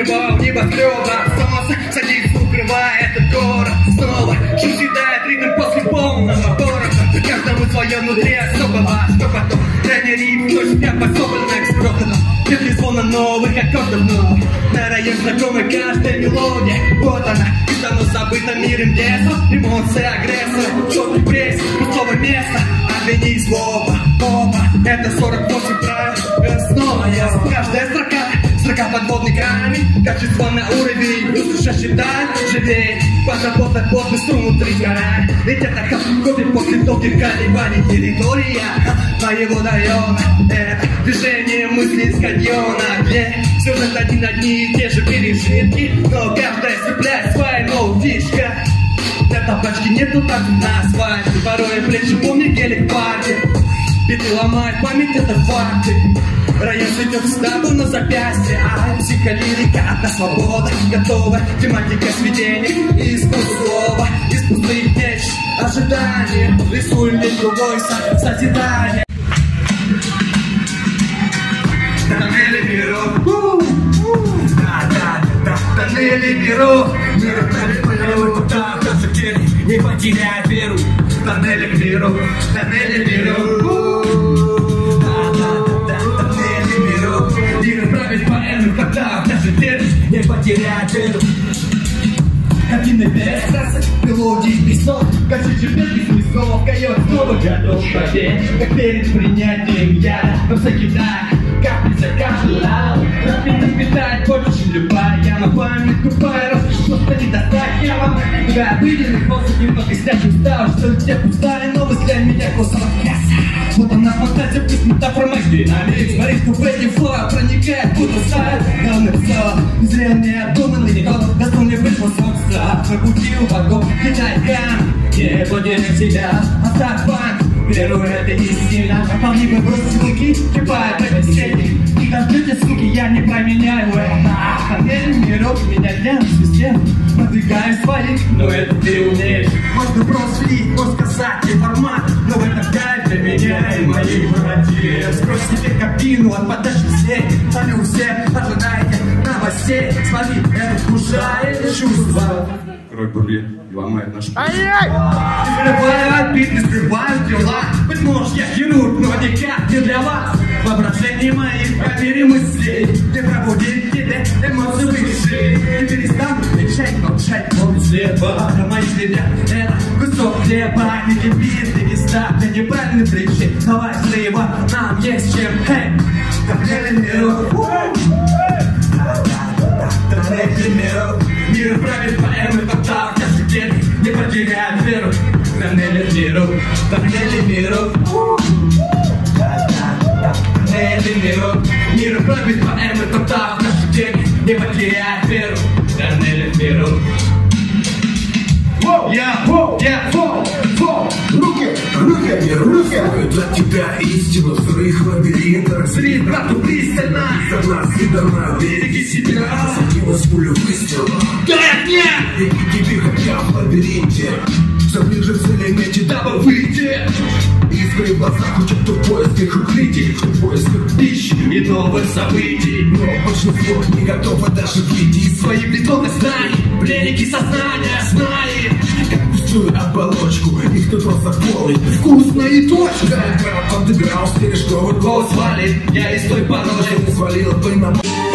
покрывал небоскреба. Солнце садится, укрывает этот город снова. Шум съедает ритм после полного города. Каждому свое внутри особого. Что потом ранний ритм, кто себя подсобранный с грохотом. Петли звона новых аккордов вновь. На район знакомая каждая мелодия. Вот она, из давно забытым миром детства. Эмоции, агрессор, что депрессия, пустого места. Обвини злоба, оба. Это 48 правил, снова я. Каждая строка подводный камень. Качество на уровень, душа считает живее. Подработать плотный струн внутри гора. Ведь это хобби после долгих колебаний. Территория моего района. Это движение мысли из каньона, где сюжет один одни и те же пережитки. Но каждая цепляет свою фишка. На табачке нету так на асфальте. Порой плечи помни гелик парти. Биты ломают память, это факты. Район цветет с табу на запястье. А психолирика, одна свобода. Готова тематика сведения и искусство слова. Из пустых меч, ожидания. Рисуй мне другой созидание. Тоннели миров, тоннели миров. Мир правильно, так, не потеряй веру. Тоннели миров, тоннели миров. Тоннели миров. Мир правит поэмы, когда даже теперь не потеряй веру. Картины без красок, мелодий без нот. Как чечепетки смыслов, койот снова готов побед. Как перед принятием яда, но закидай капли за каждый лав. Пропитан питает больше, чем любая яма. Память тупая, раз что-то не достать. Я вам тебя обыденный воздух, немного снять устал. Что у тебя пустая новость для меня косово мясо. Вот она фантазия, пусть метафора моих динамик. Смотри, что в эти флоа проникает, будто сайт. Главное все, зрел необдуманный никто. Достал мне быть способства, пробудил вагон. Кидай камень, не потеряй себя. Оставь банк. Веру, это истина. Наполни бы бросить звуки, кипает в этой сети. И дождите, суки, я не променяю это. Тоннели миров, меня для систем. Продвигаю своих, но это ты умеешь. Можно просто слить, можно сказать, не формат. Но в этом кайф для меня и моих братьев. Скрой себе кабину от подачи сеть. Салют все, ожидайте новостей. Смотри, это вкушает чувства. Кровь бурлит и ломает наш путь. Скрывают бит, не скрывают дела. Быть может, я хирург, но никак не для вас. Воображение моих проверим мыслей. Не пробудит тебе эмоции высшие. Не перестану кричать, молчать, помнить слепо. На моих следах это кусок хлеба. Не кипит, не киста, ты неправильный причин. Давай слева, нам есть чем. Эй, тоннели миров. Тоннели миров. Мир правит поэмы, тогда каждый день не потеряет веру. Тоннели миров, тоннели миров. Тоннели миров. Мир правит поэмы, тогда каждый день не потеряет веру. Тоннели миров. Руки для тебя истину в своих лабиринтах. Зри, брату, пристально. За нас и дана. Береги себя. Садилась пулю выстрела. Как нет? И тебе хотя в лабиринте. Все ближе цели мечи, дабы выйти. Искры в глазах учат, кто в поисках укрытий, кто в поисках пищи И новых событий. Но большинство не готово даже выйти из своих Бетонных знаний, пленники сознания, знает как пустую оболочку. И кто-то заполнит вкусно и точно. Андеграунд, стережковый голос валит, я из той породы. Свалил бы на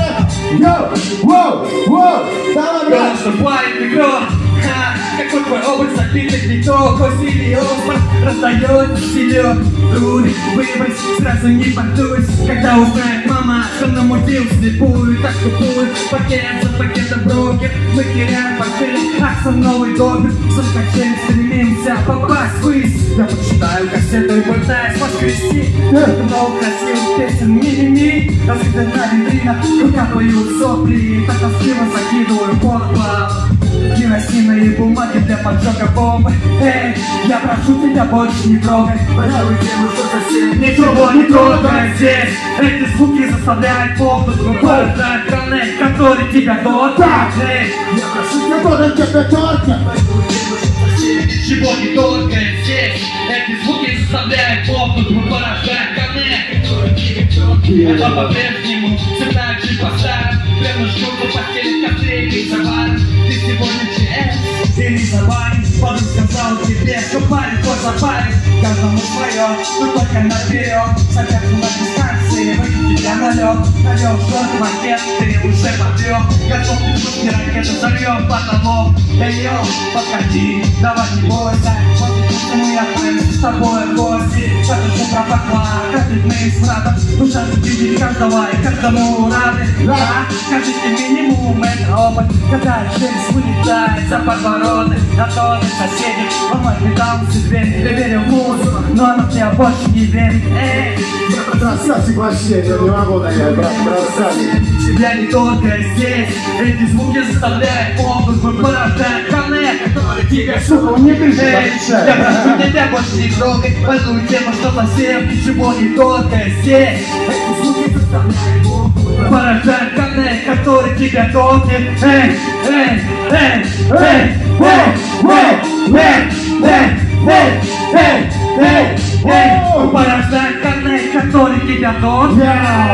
Конечно, парень микро. Какой твой образ запиток, никто косили опыт раздает селёк. Дури, выбрось, сразу не подусь. Когда узнает мама, что намутил слепую. Так тупую, пакет за пакетом брокер. Мы теряем портфель, аксон новый допер. Замкачем, стремимся попасть ввысь. Я почитаю кассету и пытаюсь воскрести. Много красивых песен, ми-ми-ми. Раскидана витрина, рука поют сопли. Так тоскливо закидываю подпал. Керосиновые бумаги для поджога бомбы. Эй, я прошу тебя больше не трогай. Пожалуй, делаю что-то совсем. Ничего не трогай здесь. Эти звуки заставляют полностью порождать коннект, который тебя долго. Эй, я прошу тебя подать это только. Ничего не трогай здесь. Эти звуки заставляют полностью порождать коннект, который тебя долго. Это по-прежнему все так же поставь. жду по постели кофейный заварен. Ты сегодня ЧС или заварен. Подруг сказал тебе, что парень твой запарен. Каждому свое, но только наперед. Советую на дистанции, выйти тебя на лед. Навел что-то макет, ты уже подъем. Готов ты пушки, ракеты взорвем потолок. Даем, подходи, давай не бойся. Вот и мы отправимся с тобой в гости. Это же про баклан, как ритмы с братом. Душа видит каждого и каждому рады. Да, скажите минимум, это опыт. Когда через вылетает за подвороты. На то ты соседи, он мой металл себе. Ты верил в музыку, но она в тебя больше не верит. Эй! Красавчик вообще, я не могу нагадать, брат, красавчик. Тебя не только здесь, эти звуки заставляют полностью. Мы порождаем коннект, который тебя... Сука, он не дышит, отвечаю. Я прошу тебя больше не трогай, пойду тема, что совсем ничего не только здесь. Эти звуки заставляют полностью. Порождаем коннект, который тебя толкнет. Эй, эй, эй, эй, эй, эй, эй, эй, эй, эй, эй. Порождаем коннект, который тебя толкнет.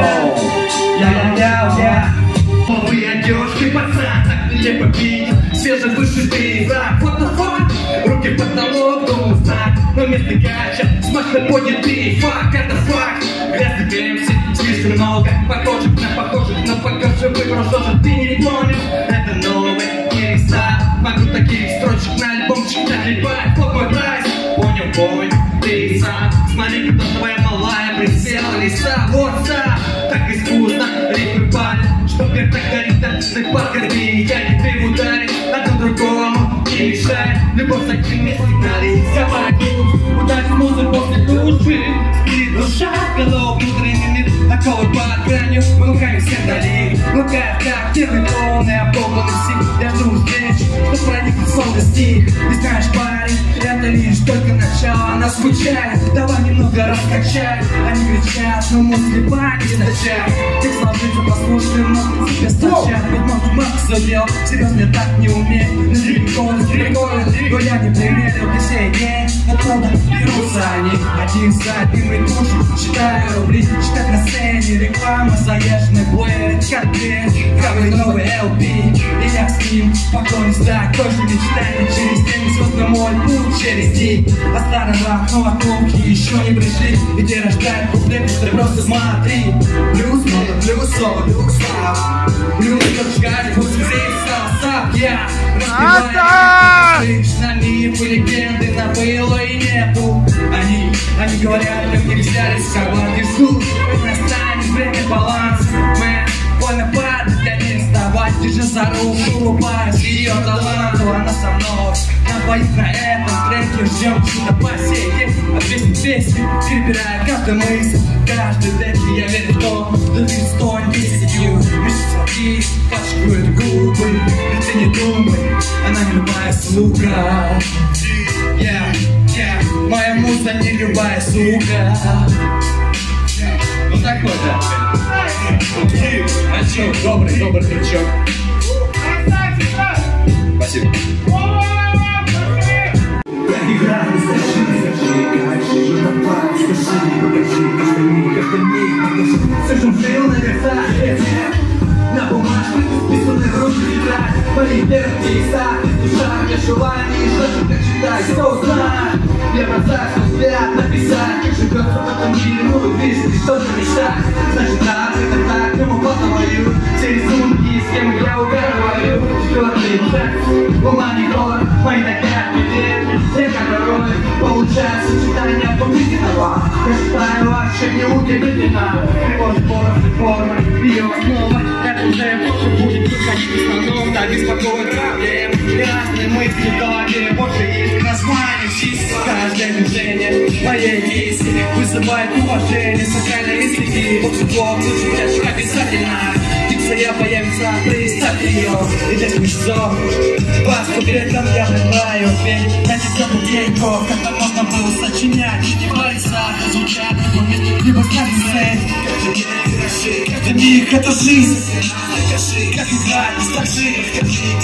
Я. Новые одежки, пацан, так нелепо видел. Свежевышитый враг, what the fuck? Руки в потолок, дом знак. Но вместо гача, смачно поднятый факт, это факт. Грязный Бэмси, слишком много похожих на похожих, но пока же выбрал, что же ты не понял. Это новый перестат. Могу таких строчек на альбом читать, либать, вот мой прайс. Понял, ты сам. Смотри, кто твоя малая присела, лиса, вот сам. Так искусно, рифмы палят, что вверх так горит отличный покорми. Я не ты ударит, одно другому не мешает. Любовь с такими сигналит, говорю, удать музыку после души. Спит душа, голова внутренний мир, оковы под гранью. Мы лукаем все вдали, лукаем как первый полный обогнанный стих. Я жду встреч, что проникнет словно стих. И знаешь, парень, это лишь только начало. Нас скучает, давай немного раскачаем. Они кричат, но мысли паники начать. Текст ложится послушным, но тебе стачат. Ведь может мать задел, серьезно я так не умею. Прикольно, но я не примерил весь день. Откуда берутся они? Один за одним и душу. Считаю рубли, читать на сцене. Реклама, заезженный плеер, как день, правый новый LP. И я с ним погонюсь за той же мечтами. Через день звезд на мой путь, через день. А старый рак, но вокруг еще не пришли. И где рождают куплеты, ты просто смотри. Плюс, много плюсов, плюс, каждый пусть здесь стал я. Разбиваю на мифы, легенды, на было и нету. Они говорят, как не взялись, как бы ждут. Настанет время баланса, мэн. Больно падать, а не вставать. Держи за руку, улыбаясь, ее таланту. Она со мной, на двоих на этом треке. Ждем чудо по сей день. А песни, перебирая каждую мысль. Каждый день я верю в то, что ты стоит 10 дней. Мечты пачкают губы. И ты не думай, она не любая сука. Моя муза не любая сука. Вот такой, да. А чё, добрый крючок. Спасибо. На бумажке, писанной в руки тетрадь. Мои первые текста, душа, я желание, что как читать, кто знает. Я бросаю взгляд написать, как живется в этом мире, ну видишь, что-то мечтать. Значит так, это так, кому поговорю. Все рисунки, с кем я уговариваю. Четвертый шаг, ума не город, мои догадки верны. Я как герой, получается читание победного. Я считаю ваши не удивительно. Приложит полностью формы, ее основа. Это уже больше будет выходить в основном. Да, беспокоит проблем. И разные мысли в голове, больше их названий чисто. Каждое движение моей миссии вызывает уважение. Сакральные языки, волшебство, лучше чаще обязательно. Дикция появится, представь ее. И для смешцов, вас куплетом я выбираю. Ведь на десятку деньков, когда можно было сочинять. И не париться, звучат, либо кажется. Каждый миг это жизнь. Как играть,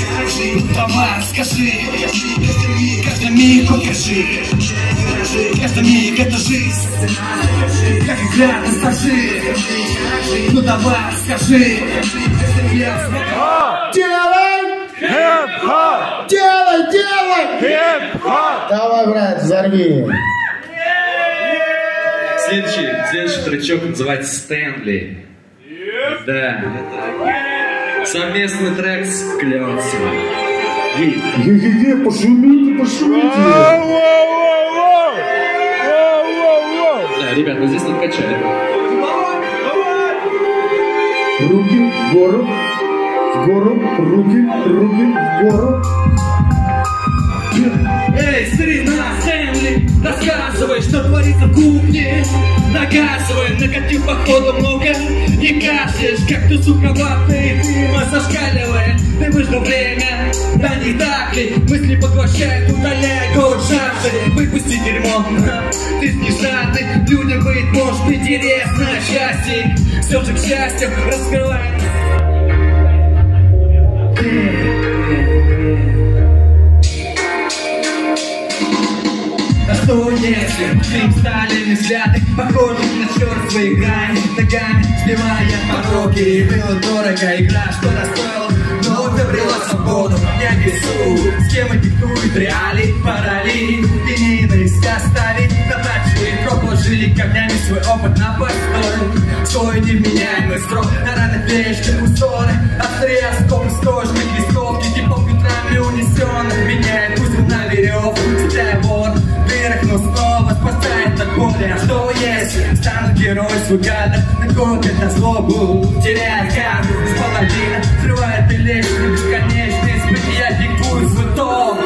скажи. Права, скажи. Каждый миг покажи. каждый миг это жизнь, как игра на стажи. Ну давай, скажи. Делай! Хип-хоп! Делай, делай! Хип-хоп! Давай, брат, взорви. Следующий тречок называется «Стэнли». Да. Совместный трек с Клёнцем. Е-е-е, пошумите, пошумите. Да, ребят, вот здесь не качает. Руки в гору, руки в гору. Эй, старина, Стэнли, рассказывай, что творится в кухне. Наказывай, накатив походу много. Не кашляешь, как ты суховатый, дыма зашкаливает. Ты выжил время, да не так ли? Мысли поглощают, удаляя голод жажды. Выпусти дерьмо, ты не жадный. Людям быть может интересно счастье. Все же к счастью раскрывает. Что если им стали взгляды, похожих на черствые грани, ногами сбивая пороги. Было дорого игра, что достоило, но обрела свободу. Я весу, с кем и диктует реалии, параллели. Линейные оставить, добавили кровь, положили камнями свой опыт на постой. Свой невменяемый строк, на ранах клеечках узоры, острее осколки строчных листов, типа ветрами унесенных, меняет узел на веревку, цепляя вор. Но снова спасает от боли. А что если стану герой свой кадр, накопит на злобу, теряет кадры с половины, срывает и лечит бесконечность. Я диктую свой ток.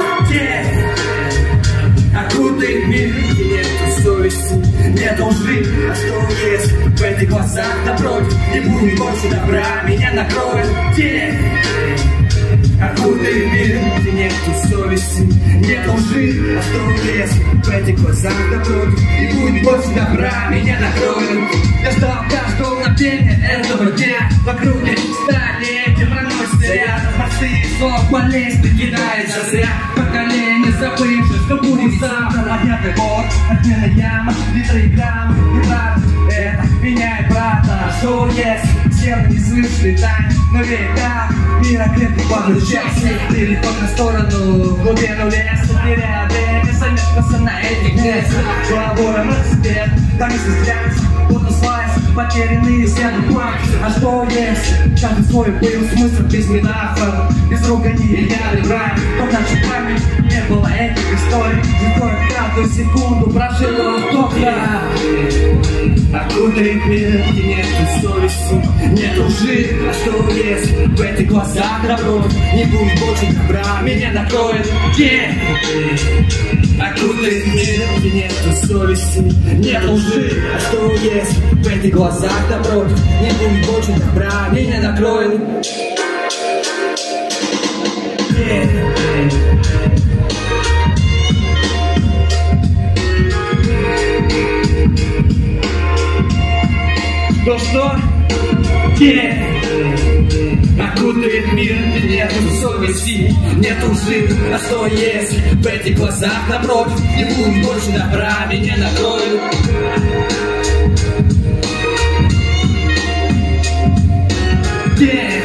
Окутает мир, где нету совести, нет лжи. А что если в этих глазах напротив не будет больше добра, меня накроет тень. Окутает мир, где нету совести, нет лжи. А что если в этих глазах напротив не будет больше добра, меня накроет. Я ждал каждого мгновения этого дня. Вокруг не столетия проносится рядом. Простые слова болезнь кидается зря. Поколение забывших, что будет завтра. Поднятый бор, отмена яма, литры и граммы. И правда, это меняет брата. А что если стены не слышали тайн, но века мира крепкий подключайся. Переход на сторону, в глубину леса, теряя время, замешкался на этих местах. Головой свет, там и взгляд, будто слайс, потерянные сяду план. А что если каждый свой был смысл без метафор, без ругани я брань. То наша память не было этих историй, зато каждую секунду прожила кто-то. Окутает мир, где нету совести, нет лжи. А что если в этих глазах напротив не будет больше добра, меня накроет тень. Окутает мир, где нету совести, нет лжи. А что если в этих глазах напротив не будет больше добра, меня накроет тень. Что? Тень окутает мир, где нету совести, нет лжи. А что если в этих глазах напротив не будет больше добра, меня накроет тень.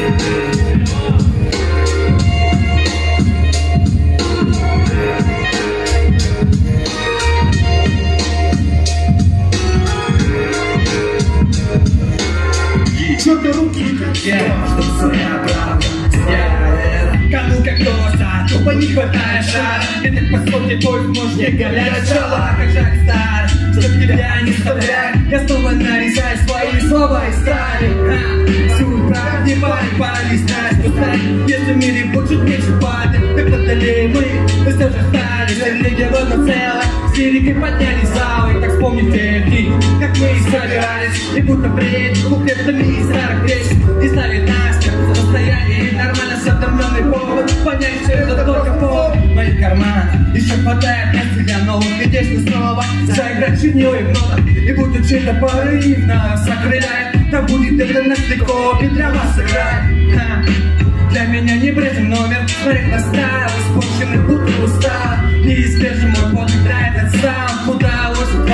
Чё ты руки не качаешь? Чтоб своя правда, кому как кто-то, тупо не хватает шара. Ты так по сути твой можешь не голять шала. Как жаль старый, что тебя не вставляй. Я снова нарезаю свои слова и стали. Всю правду не парень, пора не знать, что стать. Если в мире больше меньше падает, так подали мы все же стали. Религия в одно целое, с лирикой подняли зал. И так вспомни те дни, как мы и собирались. И будто бред, куплетами из старых песен. Не знали нас, как состояние нормально, все давленный повод. Понять, что это только повод. Мои карманы еще хватает места для новых идей, что снова заиграть шинилой в нотах. И будет чей-то порыв нас окрыляет. Так будет это наследков, и для вас играет. Для меня не брезен номер, смотреть на стайл, испорченный будто устал. Неизбежно мой подвиг драйв этот саунд, куда ложит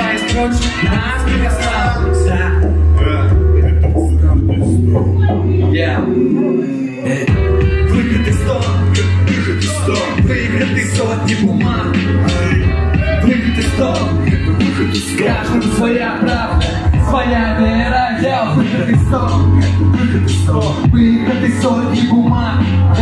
нас не остался. Выход из стон, выход из сотни бумаг. Выход из стон, каждому своя правда, своя вера. Я выход из стон, выход из сотни бумаг.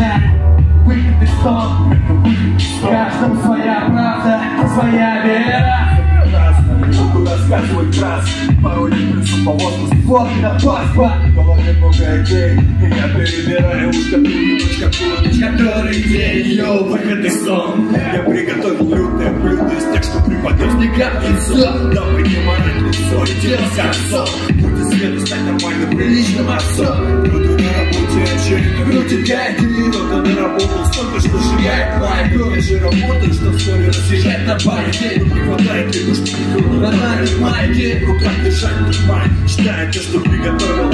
Выход из стон, каждому своя правда, своя вера. Куда скачивать трасс, порой не прицел по воздуху. Вот на паспорт, В голове много идей, и я перебираю уж какую-нибудь, который день, йоу, выход из стон. Я приготовил лютое блюдо из тех, что припадет Не как лицо, да поднимает лицо и дело сердцо. Будь света, стать нормальным, приличным отцом. Кто-то на работе отчаянно крутит гайки, кто-то наработал столько, что сжигает лайк. Я же работаю, что вскоре разъезжать на паре. Не хватает лягушки, майки, в руках держать нажимай. Читает то, что приготовил.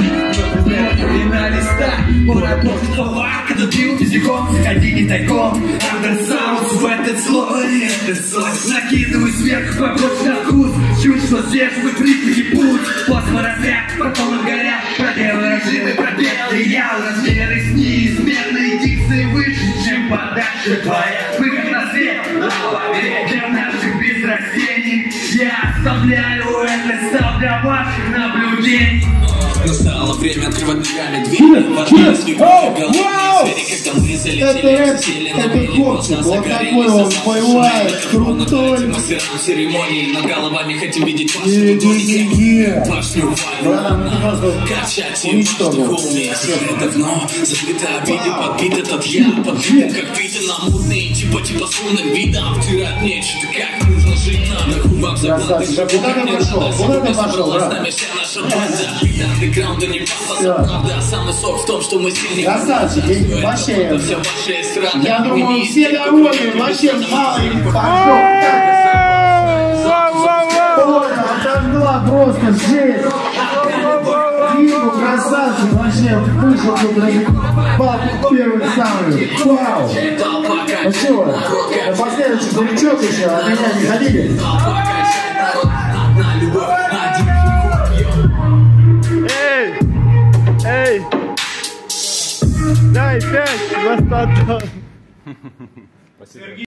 на листах, поработать слова. Когда пил физиком, заходи не тайком. Андерсаунс в этот слой, накидывай сверху побольше на вкус. Чуть что здесь мы припади путь. Плазморазряд, потом отгорят. Проделай режимы, пробел и я. Размеры с неизменной дикцией выше, чем подача твоя. Выход на свет, лава, для наших безрастений. Я оставляю это стал для ваших наблюдений. Настало время открывать ногами двери. Ворвались в голове когда мы залетели, сели на мини, поздно загорелись. Бывает крутой. Мастерам церемонии, над головами хотим видеть ваши ладони. Башню валю, качать им духовные. Уже давно закрыто обиды, подбит этот я. Подбит, как видно, на мутные, типа сумным видом. Втирать нечто, как нужно жить нам. На губах заглотых, Куда ты пошел, брат? вся наша банда. Андеграунда не пахло, правда. Самый сок в том, что мы сильнее. Красавчик, вообще. Все ваша эстрада. Я думаю, все довольны, вообще мало им пошел. Ой, отожгла просто жесть. Дима, красавчик, вообще вышел тут бабку первый самый. Вау. Ну что, напоследок старичок еще, от меня не ходили? Эй! Дай 5, достаточно.